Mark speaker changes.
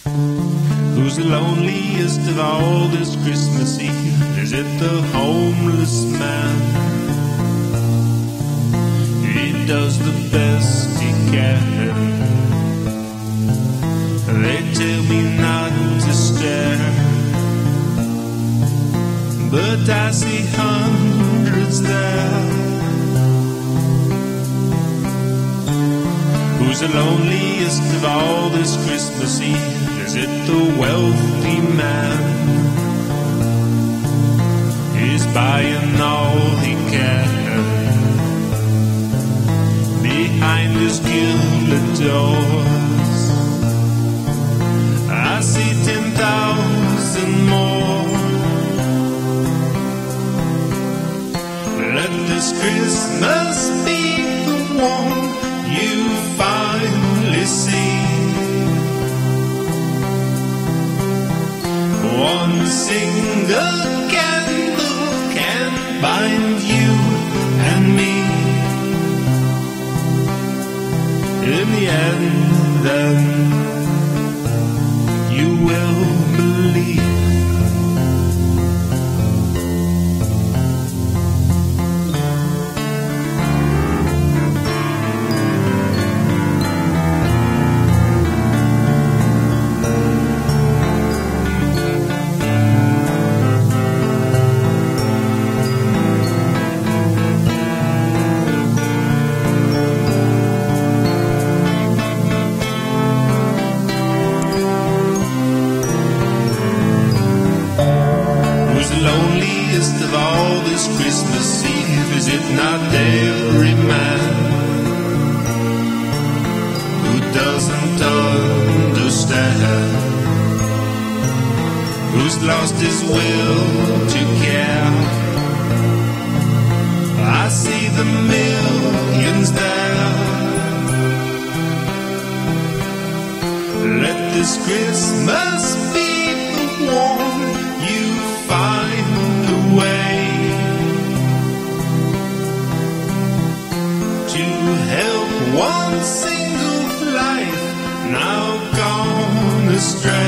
Speaker 1: Who's the loneliest of all this Christmas Eve? Is it the homeless man? He does the best he can. They tell me not to stare, but I see hundreds there. Who's the loneliest of all this Christmas Eve? Is it the wealthy man? He's buying all he can behind his gilded doors. I see 10,000 more. Let this Christmas be the one you finally see. One single candle can bind you and me. In the end, then you will believe. Loneliest of all this Christmas Eve, is it not every man who doesn't understand, who's lost his will to care? I see the millions there. Let this Christmas be the one you find a way to help one single life now gone astray.